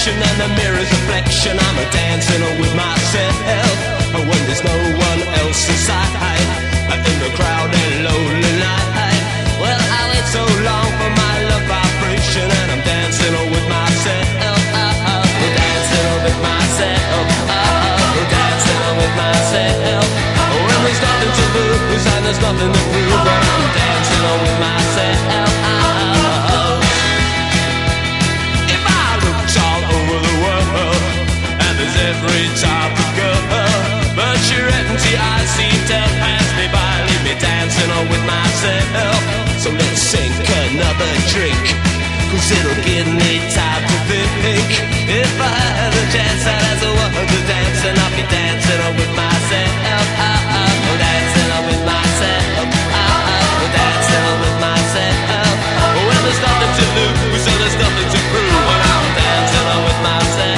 direction and the mirror's reflection. I'm a dancing with myself when there's no one else inside, in the crowd and lonely night. Well, I wait so long for my love vibration, and I'm dancing with myself, dancing with myself, dancing with myself. When there's nothing to lose and there's nothing to prove, but I'm dancing with myself. If I looked all over the world, and there's every type of girl, but your empty eyes seem to pass me by, leave me dancing with myself. So let's sink another drink, 'cause it'll give me time to think. If I had a chance, I'd ask the world to dance, and I'll be dancing with myself, dancing with myself, dancing with myself. When there's nothing to lose and there's nothing to prove, and I'm dancing with myself.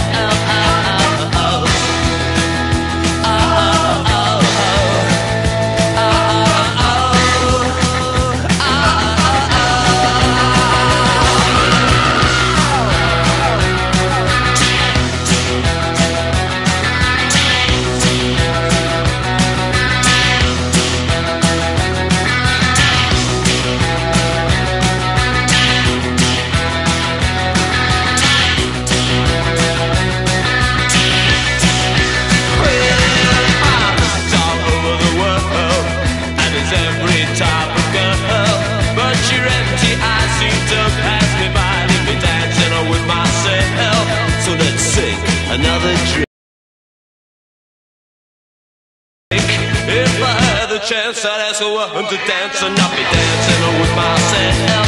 Another drink. If I had the chance, I'd ask a woman to dance, and I'll be dancing with myself.